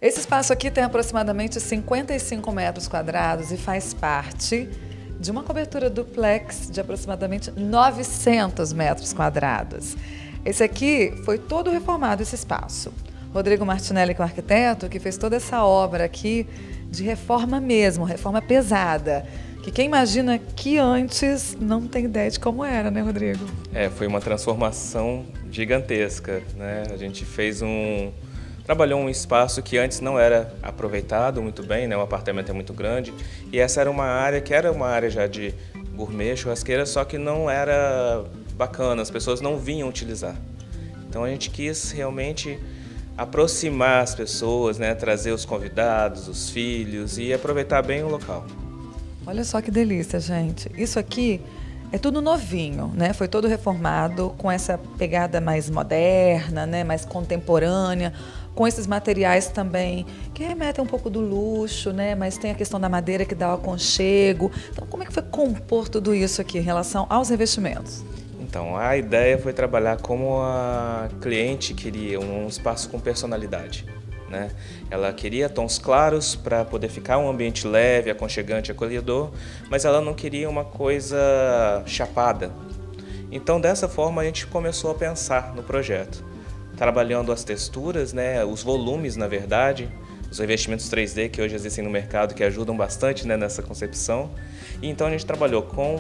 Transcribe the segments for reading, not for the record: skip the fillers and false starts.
Esse espaço aqui tem aproximadamente 55 metros quadrados e faz parte de uma cobertura duplex de aproximadamente 900 metros quadrados. Esse aqui foi todo reformado, esse espaço. Rodrigo Martinelli, que é o arquiteto, que fez toda essa obra aqui de reforma mesmo, reforma pesada. Que quem imagina que antes não tem ideia de como era, né, Rodrigo? Foi uma transformação gigantesca, né? A gente trabalhou um espaço que antes não era aproveitado muito bem, né? O apartamento é muito grande e essa era uma área que era uma área já de gourmet, churrasqueira, só que não era bacana, as pessoas não vinham utilizar. Então a gente quis realmente aproximar as pessoas, né? Trazer os convidados, os filhos e aproveitar bem o local. Olha só que delícia, gente. Isso aqui é tudo novinho, né? Foi todo reformado com essa pegada mais moderna, né? Mais contemporânea, com esses materiais também que remetem um pouco do luxo, né? Mas tem a questão da madeira que dá o aconchego. Então, como é que foi compor tudo isso aqui em relação aos revestimentos? Então, a ideia foi trabalhar como a cliente queria, um espaço com personalidade, né? Ela queria tons claros para poder ficar um ambiente leve, aconchegante, acolhedor, mas ela não queria uma coisa chapada. Então, dessa forma, a gente começou a pensar no projeto, trabalhando as texturas, né, os volumes, na verdade, os revestimentos 3D que hoje existem no mercado, que ajudam bastante, né, nessa concepção. E então a gente trabalhou com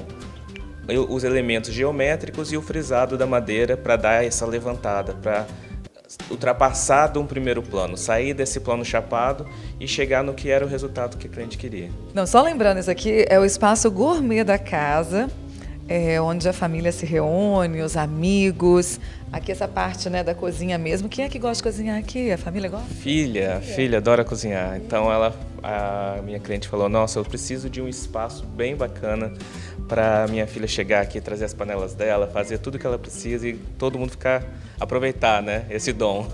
os elementos geométricos e o frisado da madeira para dar essa levantada, para ultrapassar de um primeiro plano, sair desse plano chapado e chegar no que era o resultado que o cliente queria. Não, só lembrando, isso aqui é o espaço gourmet da casa, onde a família se reúne, os amigos. Aqui essa parte, né, da cozinha mesmo. Quem é que gosta de cozinhar aqui? A família gosta? Filha adora cozinhar. Então a minha cliente falou, nossa, eu preciso de um espaço bem bacana para minha filha chegar aqui, trazer as panelas dela, fazer tudo que ela precisa e todo mundo aproveitar, né, esse dom.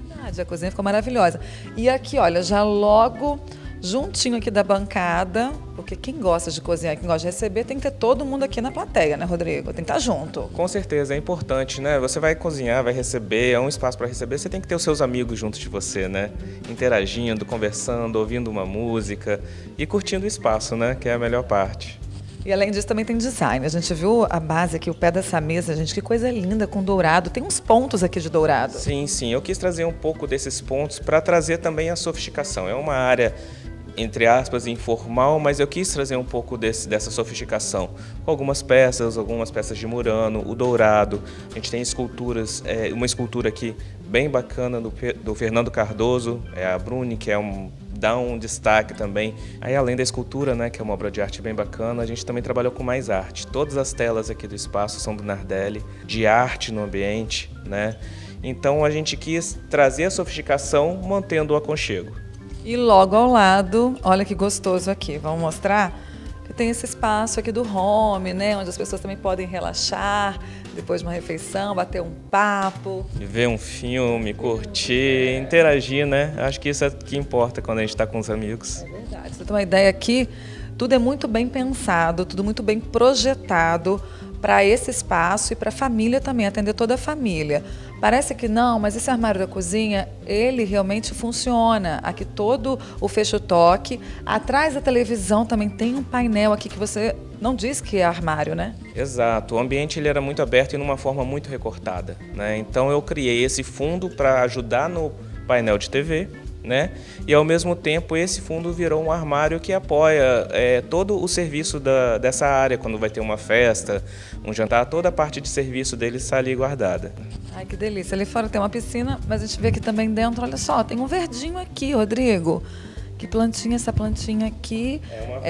A cozinha ficou maravilhosa. E aqui, olha, já logo juntinho aqui da bancada, porque quem gosta de cozinhar, quem gosta de receber, tem que ter todo mundo aqui na plateia, né, Rodrigo? Tem que estar junto. Com certeza, é importante, né? Você vai cozinhar, vai receber, é um espaço para receber, você tem que ter os seus amigos junto de você, né? Interagindo, conversando, ouvindo uma música e curtindo o espaço, né? Que é a melhor parte. E além disso também tem design. A gente viu a base aqui, o pé dessa mesa, gente, que coisa linda com dourado. Tem uns pontos aqui de dourado. Sim, eu quis trazer um pouco desses pontos para trazer também a sofisticação. É uma área, entre aspas, informal, mas eu quis trazer um pouco dessa sofisticação. Com algumas peças de murano, o dourado. A gente tem esculturas, uma escultura aqui bem bacana do Fernando Cardoso, a Bruni, que dá um destaque também. Aí, além da escultura, né, que é uma obra de arte bem bacana, a gente também trabalhou com mais arte. Todas as telas aqui do espaço são do Nardelli, de arte no ambiente, né? Então a gente quis trazer a sofisticação mantendo o aconchego. E logo ao lado, olha que gostoso aqui, vamos mostrar que tem esse espaço aqui do home, né, onde as pessoas também podem relaxar depois de uma refeição, bater um papo. Ver um filme, curtir, interagir, né? Acho que isso é o que importa quando a gente está com os amigos. É verdade. Você tem uma ideia aqui, tudo é muito bem pensado, tudo muito bem projetado para esse espaço e para a família também, atender toda a família. Parece que não, mas esse armário da cozinha, ele realmente funciona. Aqui todo o fecho-toque. Atrás da televisão também tem um painel aqui que você não diz que é armário, né? Exato. O ambiente ele era muito aberto e numa forma muito recortada, né? Então eu criei esse fundo para ajudar no painel de TV, né? E ao mesmo tempo esse fundo virou um armário que apoia todo o serviço dessa área, quando vai ter uma festa, um jantar, toda a parte de serviço dele está ali guardada. Ai, que delícia. Ali fora tem uma piscina, mas a gente vê aqui também dentro, olha só, tem um verdinho aqui, Rodrigo. Que plantinha, essa plantinha aqui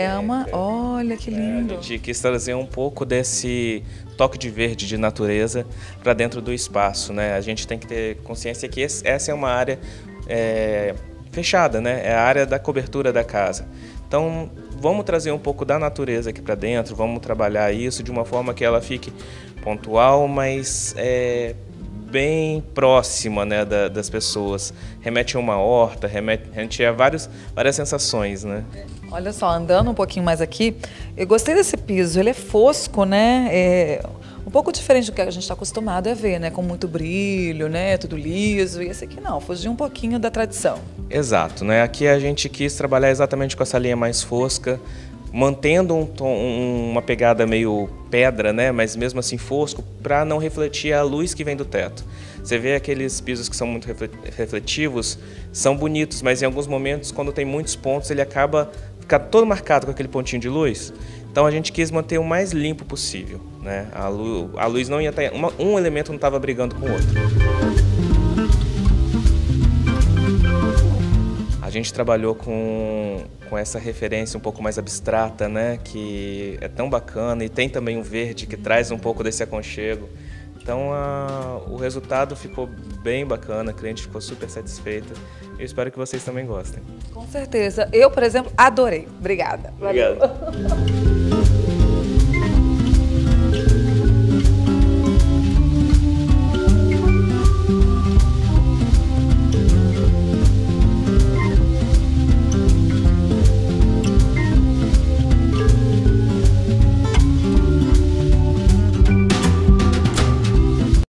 olha que lindo. A gente quis trazer um pouco desse toque de verde, de natureza, para dentro do espaço, né? A gente tem que ter consciência que essa é uma área fechada, né? É a área da cobertura da casa. Então, vamos trazer um pouco da natureza aqui para dentro, vamos trabalhar isso de uma forma que ela fique pontual, mas bem próxima, né, das pessoas. Remete a uma horta, remete a várias sensações, né? Olha só, andando um pouquinho mais aqui, eu gostei desse piso, ele é fosco, né? um pouco diferente do que a gente está acostumado a ver, né? Com muito brilho, né? Tudo liso. E esse aqui não, fugiu um pouquinho da tradição. Exato, né? Aqui a gente quis trabalhar exatamente com essa linha mais fosca, mantendo uma pegada meio pedra, né? Mas mesmo assim fosco, para não refletir a luz que vem do teto. Você vê aqueles pisos que são muito refletivos, são bonitos, mas em alguns momentos, quando tem muitos pontos, ele acaba ficando todo marcado com aquele pontinho de luz. Então a gente quis manter o mais limpo possível, né? A luz não ia estar, um elemento não estava brigando com o outro. A gente trabalhou com essa referência um pouco mais abstrata, né? Que é tão bacana, e tem também um verde que traz um pouco desse aconchego. Então o resultado ficou bem bacana, a cliente ficou super satisfeita. Eu espero que vocês também gostem. Com certeza. Eu, por exemplo, adorei. Obrigada. Obrigado.